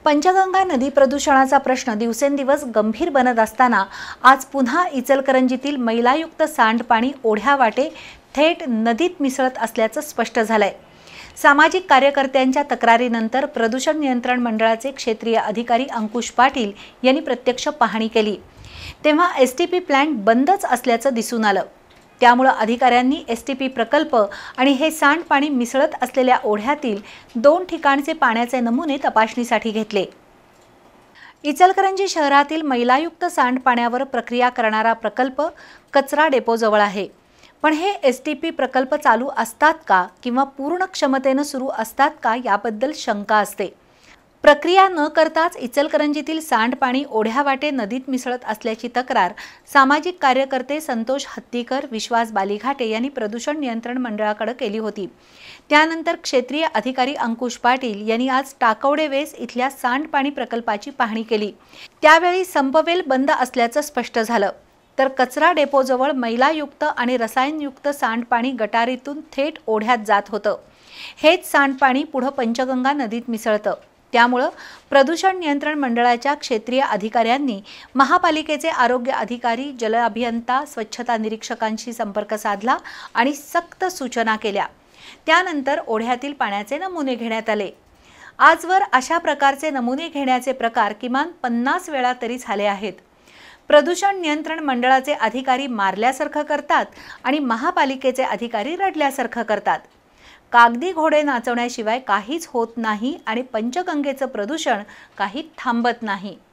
पंचगंगा नदी प्रदूषणाचा प्रश्न दिवसेंदिवस गंभीर बनत असताना आज पुन्हा इचलकरंजीतील मैलायुक्त सांडपाणी ओढ्यावाटे थेट नदीत मिसळत असल्याचं स्पष्ट झालंय। सामाजिक कार्यकर्त्यांच्या तक्रारीनंतर प्रदूषण नियंत्रण मंडळाचे क्षेत्रीय अधिकारी अंकुश पाटील यांनी प्रत्यक्ष पाहणी केली, तेव्हा एसटीपी प्लांट बंदच असल्याचं दिसून आलं। त्यामुळे अधिकाऱ्यांनी एसटीपी प्रकल्प आणि हे सांडपाणी मिसळत असलेल्या ओढ्यातील 2 ठिकाणचे पाण्याचे नमुने तपासणीसाठी घेतले। इचलकरंजी शहरातील मैलायुक्त सांडपाण्यावर प्रक्रिया करणारा प्रकल्प कचरा डेपोजवळ आहे, पण हे एसटीपी प्रकल्प चालू असतात का किंवा पूर्ण क्षमतेने सुरू असतात का याबद्दल शंका असते। प्रक्रिया न करताच इचलकरंजीतील सांडपाणी ओढ्यावाटे नदीत मिसळत असल्याची तक्रार सामाजिक कार्यकर्ते संतोष हत्तीकर, विश्वास बालीघाटे यांनी प्रदूषण नियंत्रण मंडळाकडे केली होती। त्यानंतर क्षेत्रीय अधिकारी अंकुश पाटील यांनी आज टाकवडेवेस इथल्या सांडपाणी प्रकल्पाची पाहणी केली। त्यावेळी संपवेल बंद असल्याचं स्पष्ट झालं, तर कचरा डेपोजवळ मैलायुक्त आणि रसायनयुक्त सांडपाणी गटारीतून थेट ओढ्यात जात होतं। हेच सांडपाणी पुढे पंचगंगा नदीत मिसळतं। त्यामुळे प्रदूषण नियंत्रण मंडळाच्या क्षेत्रीय अधिकाऱ्यांनी महापालिकेचे आरोग्य अधिकारी, जल अभियंता, स्वच्छता निरीक्षकांशी संपर्क साधला आणि सक्त सूचना केल्या। त्यानंतर ओढ्यातील पाण्याचे नमुने घेण्यात आले। आजवर अशा प्रकारचे नमुने घेण्याचे प्रकार किमान 50 वेळा तरी झाले आहेत। प्रदूषण नियंत्रण मंडळाचे अधिकारी मारल्यासारखं करतात आणि महापालिकेचे अधिकारी रडल्यासारखं करतात। कागदी घोडे नाचवण्याशिवाय काहीच होत नाही आणि पंचगंगेचं प्रदूषण काही थांबत नाही।